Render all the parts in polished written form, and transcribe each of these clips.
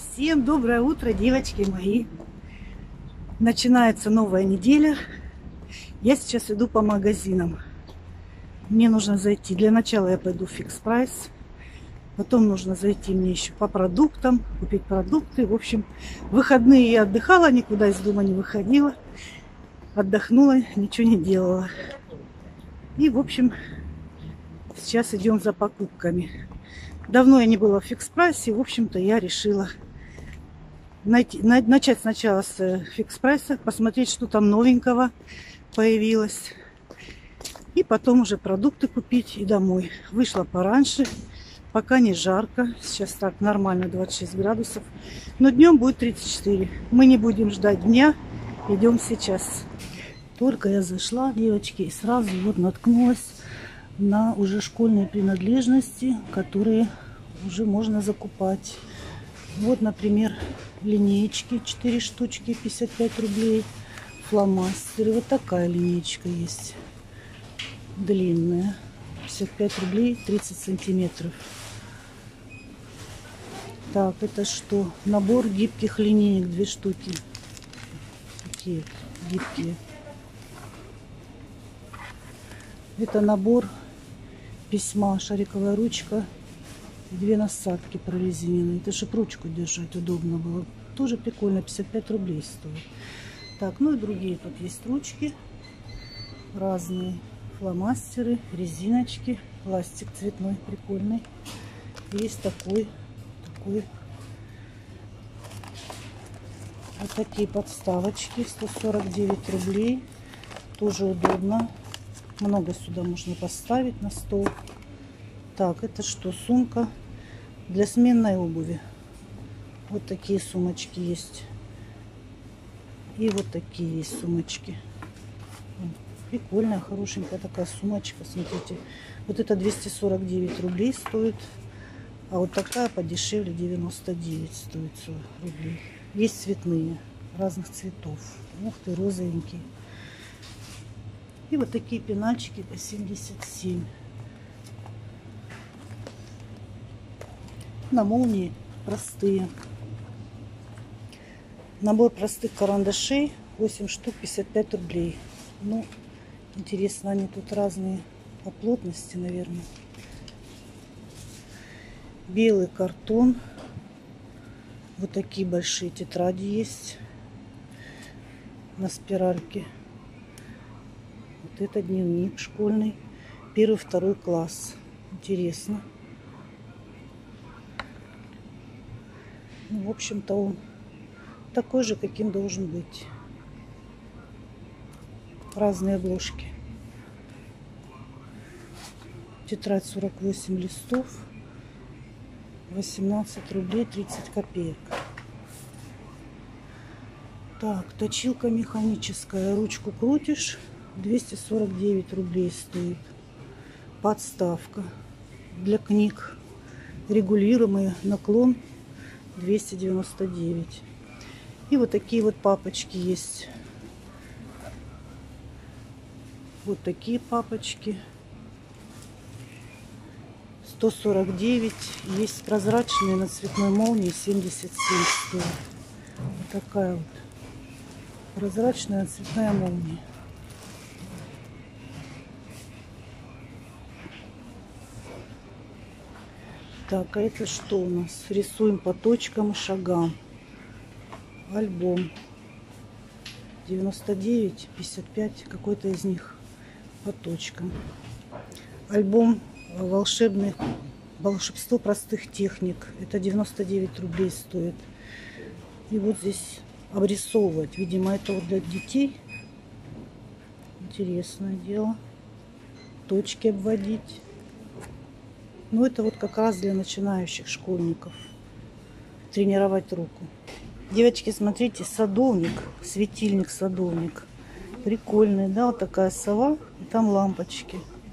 Всем доброе утро, девочки мои. Начинается новая неделя. Я сейчас иду по магазинам. Мне нужно зайти. Для начала я пойду в Fix Price. Потом нужно зайти мне еще по продуктам, купить продукты. В общем, в выходные я отдыхала, никуда из дома не выходила. Отдохнула, ничего не делала. И, в общем, сейчас идем за покупками. Давно я не была в Fix Price, и, в общем-то, я решила начать сначала с Fix Price, посмотреть, что там новенького появилось. И потом уже продукты купить и домой. Вышла пораньше, пока не жарко. Сейчас так нормально, 26 градусов. Но днем будет 34. Мы не будем ждать дня, идем сейчас. Только я зашла, девочки, и сразу вот наткнулась на уже школьные принадлежности, которые уже можно закупать. Вот, например, линеечки 4 штучки, 55 рублей. Фломастеры. Вот такая линеечка есть. Длинная. 55 рублей, 30 сантиметров. Так, это что? Набор гибких линеек, 2 штуки. Такие гибкие. Это набор письма, шариковая ручка. 2 насадки прорезиненные. Это чтобы ручку держать удобно было. Тоже прикольно, 55 рублей стоит. Так, ну и другие тут есть ручки. Разные. Фломастеры, резиночки. Пластик цветной, прикольный. Есть такой. Вот такие подставочки. 149 рублей. Тоже удобно. Много сюда можно поставить на стол. Так, это что? Сумка для сменной обуви. Вот такие сумочки есть. И вот такие есть сумочки. Прикольная, хорошенькая такая сумочка. Смотрите. Вот это 249 рублей стоит. А вот такая подешевле 99 стоит 40 рублей. Есть цветные, разных цветов. Ух ты, розовенькие. И вот такие пенальчики по 77. На молнии простые. Набор простых карандашей 8 штук, 55 рублей. Ну, интересно, они тут разные по плотности, наверное. Белый картон. Вот такие большие тетради есть на спиральке. Вот это дневник школьный. 1-2 класс. Интересно. Ну, в общем-то, он такой же, каким должен быть. Разные обложки. Тетрадь 48 листов. 18 рублей 30 копеек. Так, точилка механическая. Ручку крутишь. 249 рублей стоит. Подставка для книг. Регулируемый наклон. 299. И вот такие вот папочки есть. Вот такие папочки. 149. Есть прозрачные на цветной молнии. 77 стоит. Вот такая вот прозрачная цветная молния. Так, а это что у нас? Рисуем по точкам и шагам. Альбом. 99, 55. Какой-то из них по точкам. Альбом волшебных. Волшебство простых техник. Это 99 рублей стоит. И вот здесь обрисовывать. Видимо, это вот для детей. Интересное дело. Точки обводить. Ну, это вот как раз для начинающих школьников. Тренировать руку. Девочки, смотрите, садовник, светильник-садовник. Прикольный, да, вот такая сова. И там лампочки.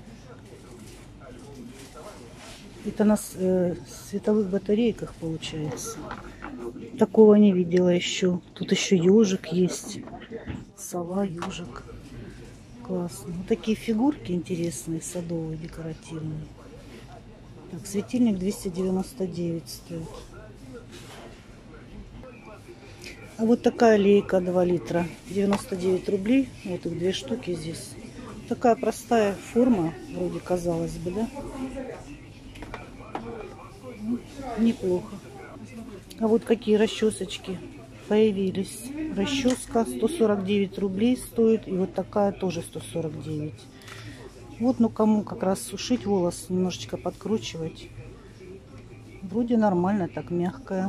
Это на световых батарейках получается. Такого не видела еще. Тут еще ежик есть. Сова, ежик. Классно. Вот такие фигурки интересные, садовые, декоративные. Так, светильник 299 стоит. А вот такая лейка 2 литра, 99 рублей. Вот их 2 штуки здесь. Такая простая форма, вроде казалось бы, да? Неплохо. А вот какие расчесочки появились. Расческа 149 рублей стоит. И вот такая тоже 149. Вот, ну кому как раз сушить волос, немножечко подкручивать. Вроде нормально, так мягкая.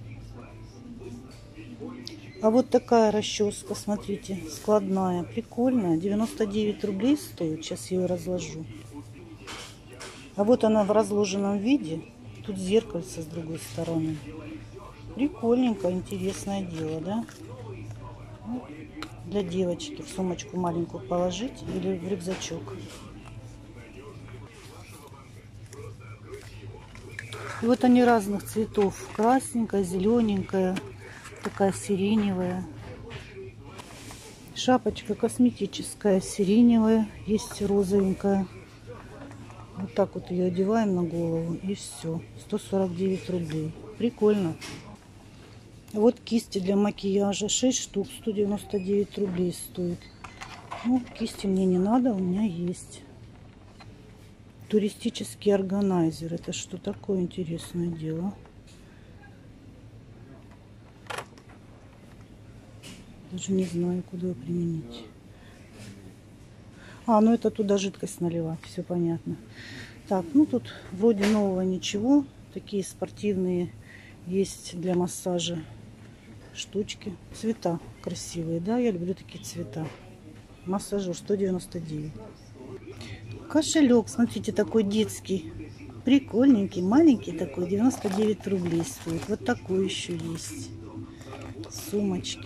А вот такая расческа, смотрите, складная, прикольная. 99 рублей стоит. Сейчас я ее разложу. А вот она в разложенном виде. Тут зеркальце с другой стороны. Прикольненько, интересное дело, да? Для девочки в сумочку маленькую положить или в рюкзачок. И вот они разных цветов. Красненькая, зелененькая, такая сиреневая. Шапочка косметическая, сиреневая. Есть розовенькая. Вот так вот ее одеваем на голову и все. 149 рублей. Прикольно. Вот кисти для макияжа. 6 штук. 199 рублей стоит. Ну, кисти мне не надо, у меня есть. Туристический органайзер. Это что такое, интересное дело? Даже не знаю, куда его применить. А, ну это туда жидкость наливать. Все понятно. Так, ну тут вроде нового ничего. Такие спортивные есть для массажа штучки. Цвета красивые, да? Я люблю такие цвета. Массажер 199. Кошелек, смотрите, такой детский. Прикольненький, маленький такой. 99 рублей стоит. Вот такой еще есть. Сумочки.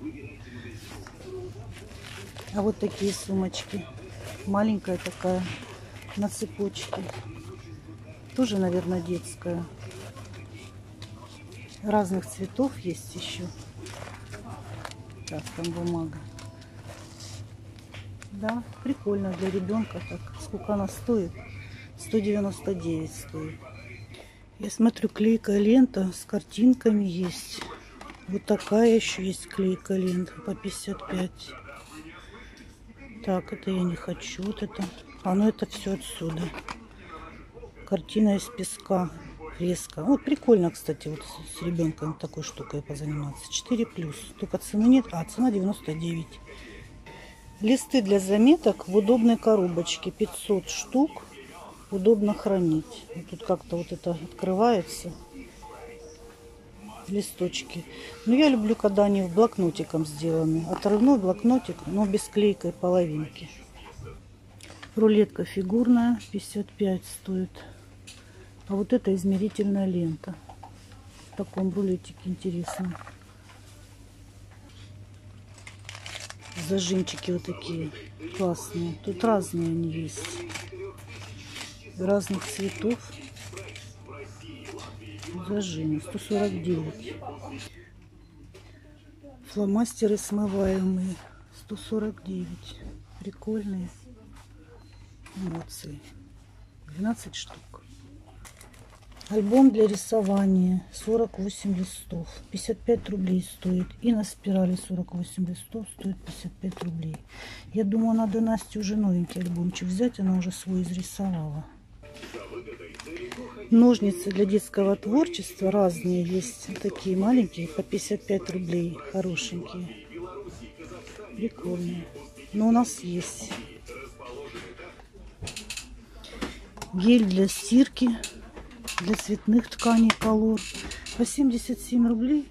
А вот такие сумочки. Маленькая такая. На цепочке. Тоже, наверное, детская. Разных цветов есть еще. Так, там бумага. Да, прикольно для ребенка. Так, сколько она стоит? 199 стоит. Я смотрю, клейкая лента с картинками есть. Вот такая еще есть клейкая лента по 55. Так, это я не хочу. Вот это. А, ну это все отсюда. Картина из песка. Резко. Вот прикольно, кстати, вот с ребенком такой штукой позаниматься. 4+. Только цены нет. А, цена 99. Листы для заметок в удобной коробочке. 500 штук. Удобно хранить. Вот тут как-то вот это открывается. Листочки. Но я люблю, когда они в блокнотиком сделаны. Отрывной блокнотик, но без клейкой половинки. Рулетка фигурная. 55 стоит. А вот это измерительная лента. В таком рулетике интересно. Зажимчики вот такие классные. Тут разные они есть. Разных цветов. Зажимы. 149. Фломастеры смываемые. 149. Прикольные. Эмоции. 12 штук. Альбом для рисования. 48 листов. 55 рублей стоит. И на спирали 48 листов стоит 55 рублей. Я думаю, надо Насте уже новенький альбомчик взять. Она уже свой изрисовала. Ножницы для детского творчества разные есть. Такие маленькие по 55 рублей. Хорошенькие. Прикольные. Но у нас есть. Гель для стирки. Для цветных тканей Color. По 77 рублей.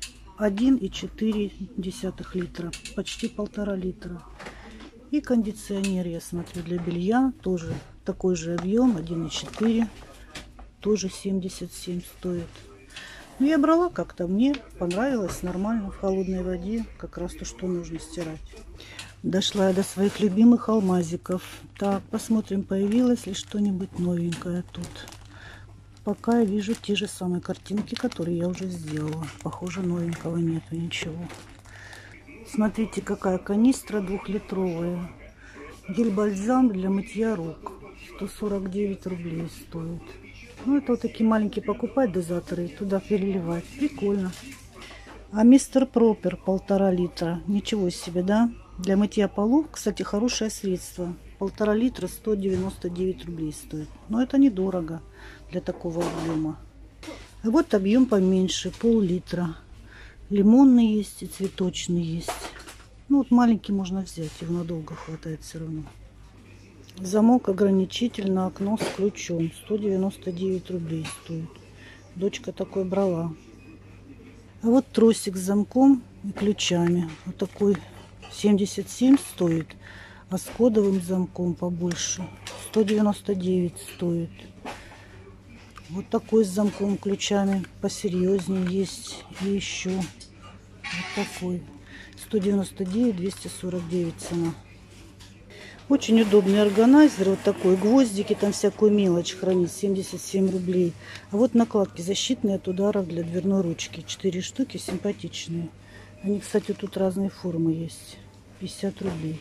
1,4 литра. Почти 1,5 литра. И кондиционер, я смотрю, для белья. Тоже такой же объем. 1,4. Тоже 77 стоит. Но я брала как-то. Мне понравилось. Нормально. В холодной воде. Как раз то, что нужно стирать. Дошла я до своих любимых алмазиков. Так, посмотрим, появилось ли что-нибудь новенькое тут. Пока я вижу те же самые картинки, которые я уже сделала. Похоже, новенького нету ничего. Смотрите, какая канистра 2-литровая. Гель-бальзам для мытья рук. 149 рублей стоит. Ну, это вот такие маленькие покупать дозаторы и туда переливать. Прикольно. А мистер Пропер 1,5 литра. Ничего себе, да? Для мытья полов, кстати, хорошее средство. 1,5 литра 199 рублей стоит. Но это недорого для такого объема. А вот объем поменьше, пол-литра. Лимонный есть и цветочный есть. Ну вот маленький можно взять, его надолго хватает все равно. Замок ограничитель на окно с ключом. 199 рублей стоит. Дочка такой брала. А вот тросик с замком и ключами. Вот такой 77 стоит. А с кодовым замком побольше 199 стоит. Вот такой с замком, ключами посерьезнее есть. И еще вот такой. 199, 249 цена. Очень удобный органайзер. Вот такой. Гвоздики, там всякую мелочь хранить. 77 рублей. А вот накладки защитные от ударов для дверной ручки. 4 штуки, симпатичные. Они, кстати, тут разные формы есть. 50 рублей.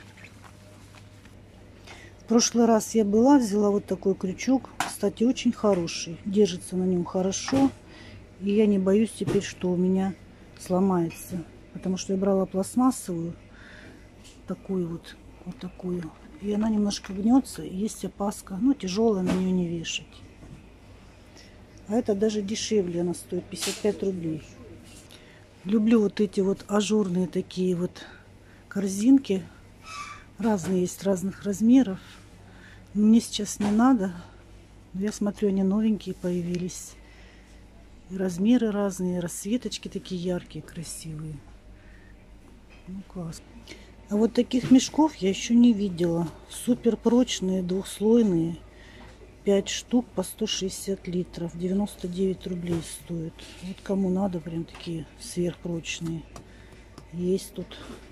В прошлый раз я была, взяла вот такой крючок. Кстати, очень хороший. Держится на нем хорошо. И я не боюсь теперь, что у меня сломается. Потому что я брала пластмассовую. Такую вот. Вот такую. И она немножко гнется. И есть опаска. Ну, тяжелая, на нее не вешать. А это даже дешевле. Она стоит 55 рублей. Люблю вот эти вот ажурные такие вот корзинки. Разные есть, разных размеров. Мне сейчас не надо. Я смотрю, они новенькие появились. И размеры разные, расцветочки такие яркие, красивые. Ну, класс. А вот таких мешков я еще не видела. Супер прочные, двухслойные. 5 штук по 160 литров. 99 рублей стоит. Вот кому надо, прям такие сверхпрочные. Есть тут.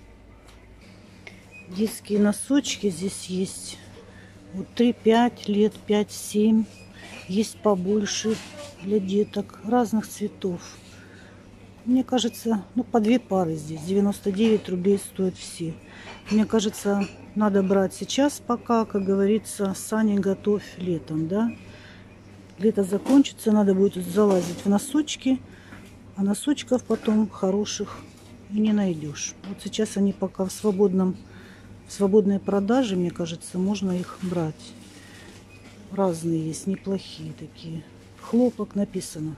Детские носочки здесь есть. Вот 3-5 лет, 5-7. Есть побольше для деток. Разных цветов. Мне кажется, ну по 2 пары здесь. 99 рублей стоят все. Мне кажется, надо брать сейчас пока, как говорится, сани готовь летом, да. Лето закончится, надо будет залазить в носочки. А носочков потом хороших и не найдешь. Вот сейчас они пока в свободной продаже, мне кажется, можно их брать. Разные есть, неплохие такие. Хлопок написано.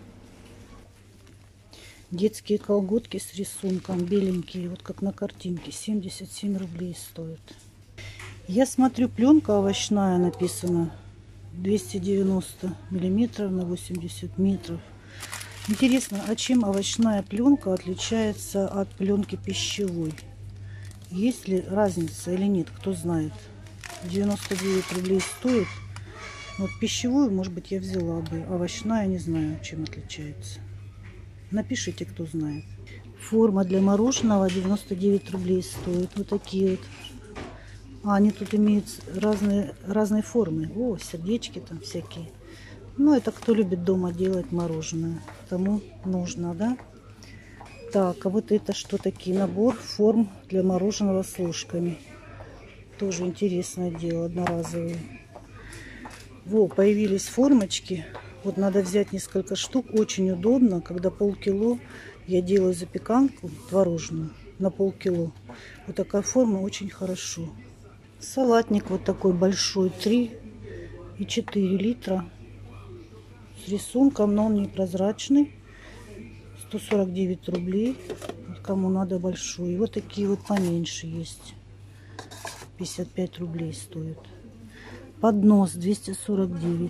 Детские колготки с рисунком, беленькие, вот как на картинке. 77 рублей стоят. Я смотрю, пленка овощная написана. 290 миллиметров на 80 метров. Интересно, а чем овощная пленка отличается от пленки пищевой? Есть ли разница или нет, кто знает. 99 рублей стоит. Вот пищевую, может быть, я взяла бы. Овощная, не знаю, чем отличается. Напишите, кто знает. Форма для мороженого 99 рублей стоит. Вот такие вот. А они тут имеют разные формы. О, сердечки там всякие. Ну, это кто любит дома делать мороженое. Тому нужно, да? Так, а вот это что такие? Набор форм для мороженого с ложками. Тоже интересное дело, одноразовые. Во, появились формочки. Вот надо взять несколько штук. Очень удобно, когда полкило я делаю запеканку творожную на полкило. Вот такая форма очень хорошо. Салатник вот такой большой, 3,4 литра. С рисунком, но он непрозрачный. 149 рублей. Вот кому надо большой. И вот такие вот поменьше есть. 55 рублей стоит. Поднос 249.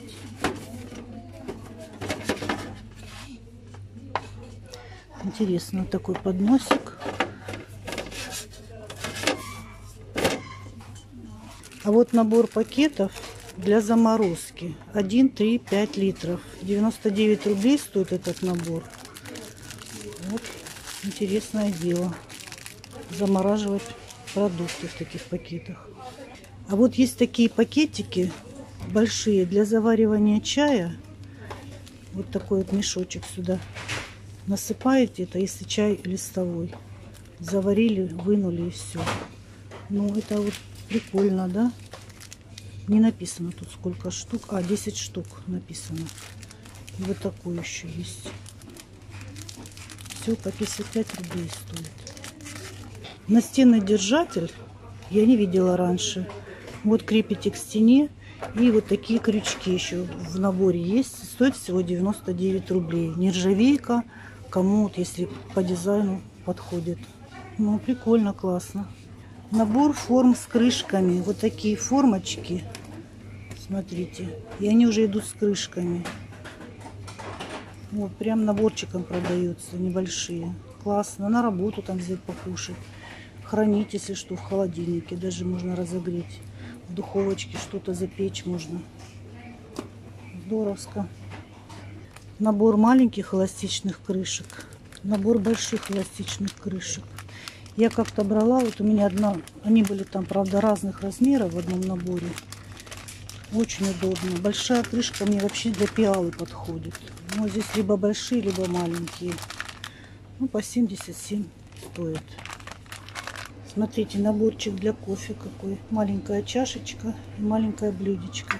Интересно, вот такой подносик. А вот набор пакетов для заморозки. 1, 3, 5 литров. 99 рублей стоит этот набор. Вот интересное дело. Замораживать продукты в таких пакетах. А вот есть такие пакетики большие для заваривания чая. Вот такой вот мешочек сюда насыпаете. Это если чай листовой. Заварили, вынули и все. Ну, это вот прикольно, да? Не написано тут сколько штук. А, 10 штук написано. И вот такой еще есть. все по 55 рублей стоит. Настенный держатель я не видела раньше. Вот крепите к стене. И вот такие крючки еще в наборе есть. Стоит всего 99 рублей. Нержавейка. Кому вот если по дизайну подходит. Ну, прикольно, классно. Набор форм с крышками. Вот такие формочки. Смотрите. И они уже идут с крышками. Вот прям наборчиком продаются. Небольшие. Классно. На работу там взять покушать. Хранить, если что, в холодильнике. Даже можно разогреть. В духовочке что-то запечь можно. Здоровско. Набор маленьких эластичных крышек. Набор больших эластичных крышек. Я как-то брала, вот у меня одна, они были там, правда, разных размеров в одном наборе. Очень удобно. Большая крышка мне вообще для пиалы подходит. Но здесь либо большие, либо маленькие. Ну, по 77 стоит. Смотрите, наборчик для кофе какой. Маленькая чашечка и маленькое блюдечко.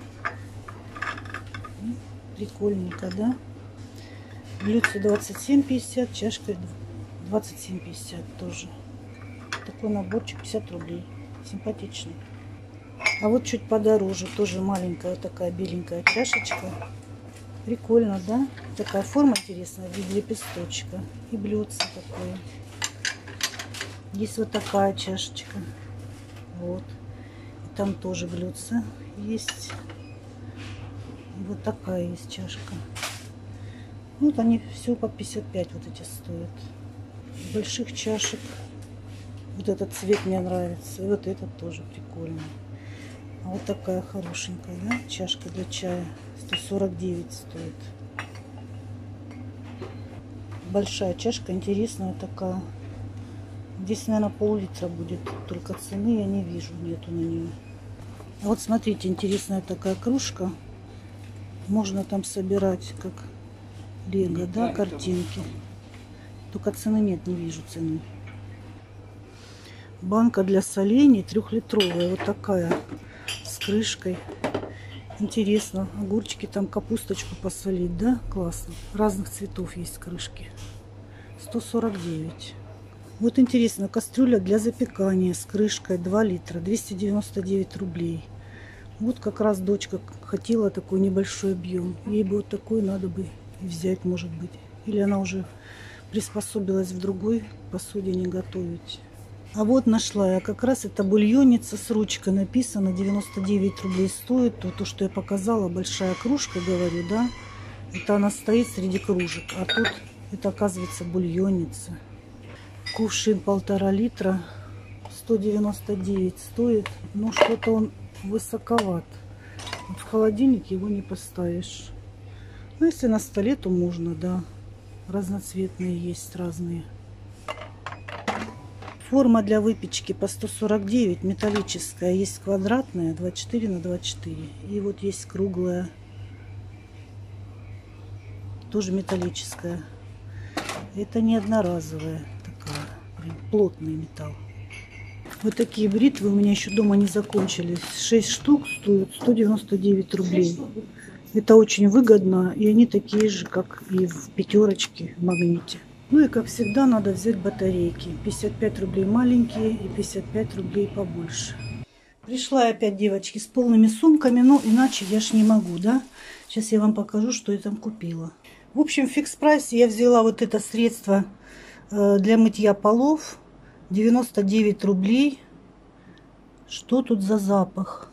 Прикольненько, да? Блюдце 27,50, чашка 27,50 тоже. Такой наборчик 50 рублей. Симпатичный. А вот чуть подороже. Тоже маленькая такая беленькая чашечка. Прикольно, да? Такая форма интересная в виде лепесточка. И блюдце такое. Есть вот такая чашечка. Вот. И там тоже блюдце есть. И вот такая есть чашка. Вот они все по 55 вот эти стоят. Больших чашек. Вот этот цвет мне нравится. И вот этот тоже прикольный. А вот такая хорошенькая, да? Чашка для чая. 149 стоит. Большая чашка, интересная такая. Здесь, наверное, пол-литра будет. Только цены я не вижу, нету на нее. А вот смотрите, интересная такая кружка. Можно там собирать, как лего, да, картинки. Только цены нет, не вижу цены. Банка для солений 3-литровая. Вот такая, с крышкой. Интересно. Огурчики, там капусточку посолить, да? Классно. Разных цветов есть крышки. 149. Вот интересно, кастрюля для запекания с крышкой 2 литра, 299 рублей. Вот как раз дочка хотела такой небольшой объем. Ей бы вот такой надо бы взять, может быть. Или она уже приспособилась в другой посуде не готовить. А вот нашла я как раз это бульонница с ручкой. Написано 99 рублей стоит. То, что я показала, большая кружка, говорю, да. Это она стоит среди кружек. А тут это оказывается бульонница. Кувшин 1,5 литра, 199 стоит, но что-то он высоковат. Вот в холодильник его не поставишь. Ну, если на столе, то можно, да. Разноцветные есть, разные. Форма для выпечки по 149, металлическая. Есть квадратная, 24 на 24. И вот есть круглая, тоже металлическая. Это не одноразовая. Плотный металл. Вот такие бритвы у меня еще дома не закончились. 6 штук стоят 199 рублей. Это очень выгодно. И они такие же, как и в пятерочке в Магните. Ну и как всегда надо взять батарейки. 55 рублей маленькие и 55 рублей побольше. Пришла я опять, девочки, с полными сумками. Но иначе я ж не могу, да? Сейчас я вам покажу, что я там купила. В общем, в фикс прайсе я взяла вот это средство для мытья полов. 99 рублей. Что тут за запах?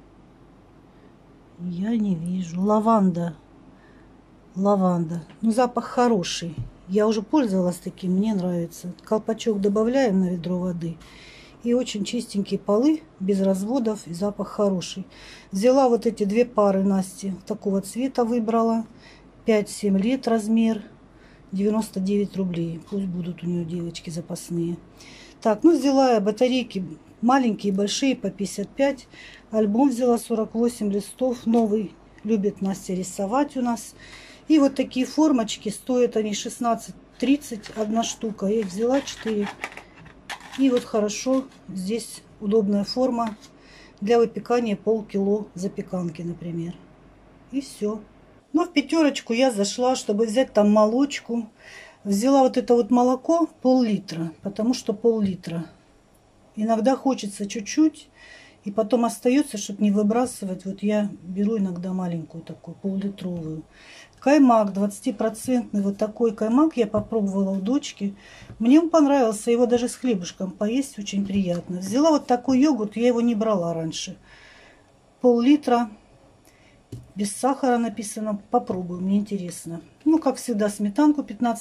Я не вижу. Лаванда. Лаванда. Ну, запах хороший. Я уже пользовалась таким, мне нравится. Колпачок добавляем на ведро воды. И очень чистенькие полы, без разводов. И запах хороший. Взяла вот эти две пары Насти. Такого цвета выбрала. 5-7 лет размер. 99 рублей. Пусть будут у нее девочки запасные. Так, ну взяла я батарейки маленькие, большие по 55. Альбом взяла 48 листов. Новый. Любит Настя рисовать у нас. И вот такие формочки. Стоят они 16,30 одна штука. Я их взяла 4. И вот хорошо. Здесь удобная форма для выпекания полкило запеканки, например. И все. Но в пятерочку я зашла, чтобы взять там молочку. Взяла вот это вот молоко пол-литра, потому что пол-литра. Иногда хочется чуть-чуть, и потом остается, чтобы не выбрасывать. Вот я беру иногда маленькую такую, пол-литровую. Каймак 20%, вот такой каймак я попробовала у дочки. Мне он понравился, его даже с хлебушком поесть очень приятно. Взяла вот такой йогурт, я его не брала раньше. Пол-литра, без сахара написано, попробую, мне интересно. Ну, как всегда, сметанку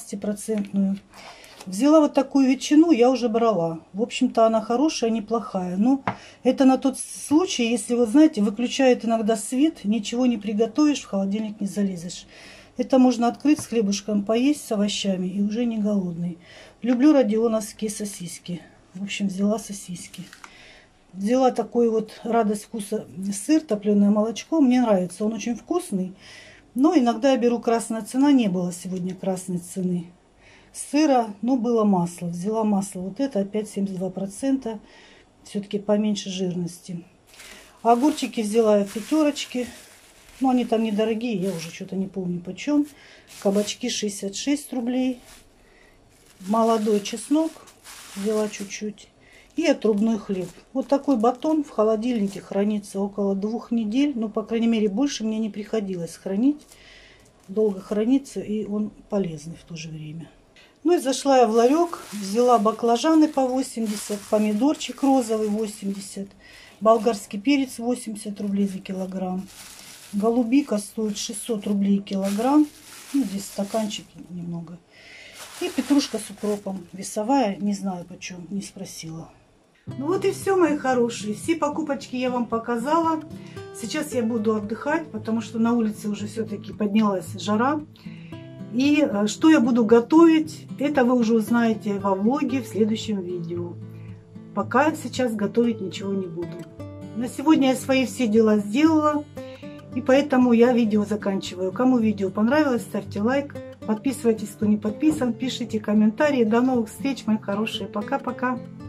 15%. Взяла вот такую ветчину, я уже брала. В общем-то, она хорошая, неплохая. Но это на тот случай, если, вы знаете, выключает иногда свет, ничего не приготовишь, в холодильник не залезешь. Это можно открыть с хлебушком, поесть с овощами и уже не голодный. Люблю родионовские сосиски. В общем, взяла сосиски. Взяла такой вот радость вкуса сыр, топленое молочко. Мне нравится, он очень вкусный. Но иногда я беру красная цена, не было сегодня красной цены. Сыра, ну, было масло. Взяла масло вот это, опять 72%. Все-таки поменьше жирности. Огурчики взяла в пятерочке. Ну, они там недорогие, я уже что-то не помню почем. Кабачки 66 рублей. Молодой чеснок взяла чуть-чуть. И отрубной хлеб. Вот такой батон в холодильнике хранится около 2 недель. Ну, по крайней мере, больше мне не приходилось хранить. Долго хранится, и он полезный в то же время. Ну и зашла я в ларек, взяла баклажаны по 80, помидорчик розовый 80, болгарский перец 80 рублей за килограмм. Голубика стоит 600 рублей килограмм. Ну, здесь стаканчики немного. И петрушка с укропом. Весовая, не знаю почем, не спросила. Ну вот и все, мои хорошие. Все покупочки я вам показала. Сейчас я буду отдыхать, потому что на улице уже все-таки поднялась жара. И что я буду готовить, это вы уже узнаете во влоге в следующем видео. Пока сейчас готовить ничего не буду. На сегодня я свои все дела сделала. И поэтому я видео заканчиваю. Кому видео понравилось, ставьте лайк. Подписывайтесь, кто не подписан. Пишите комментарии. До новых встреч, мои хорошие. Пока-пока.